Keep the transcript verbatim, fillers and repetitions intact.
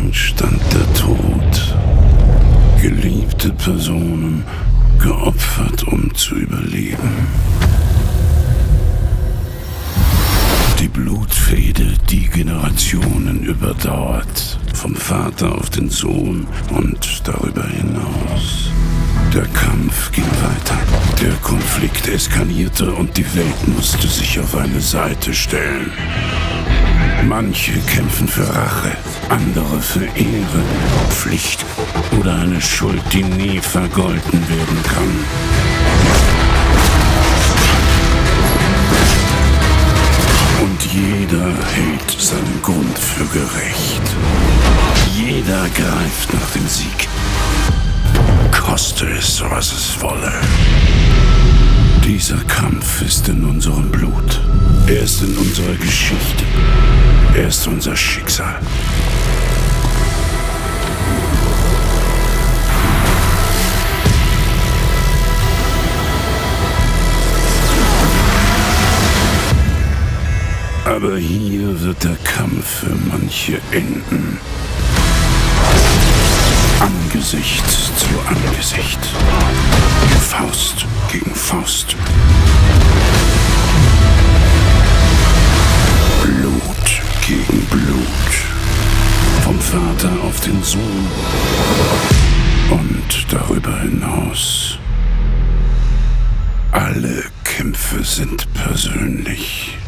Dann stand der Tod. Geliebte Personen geopfert, um zu überleben. Die Blutfehde, die Generationen überdauert, vom Vater auf den Sohn und darüber hinaus. Der Kampf ging weiter. Der Konflikt eskalierte und die Welt musste sich auf eine Seite stellen. Manche kämpfen für Rache, andere für Ehre, Pflicht oder eine Schuld, die nie vergolten werden kann. Und jeder hält seinen Grund für gerecht. Jeder greift nach dem Sieg. Koste es, was es wolle. Dieser Kampf ist in unserem Blut. Er ist in unserer Geschichte. Er ist unser Schicksal. Aber hier wird der Kampf für manche enden. Angesicht zu Angesicht. Faust gegen Faust. Blut gegen Blut. Vom Vater auf den Sohn. Und darüber hinaus. Alle Kämpfe sind persönlich.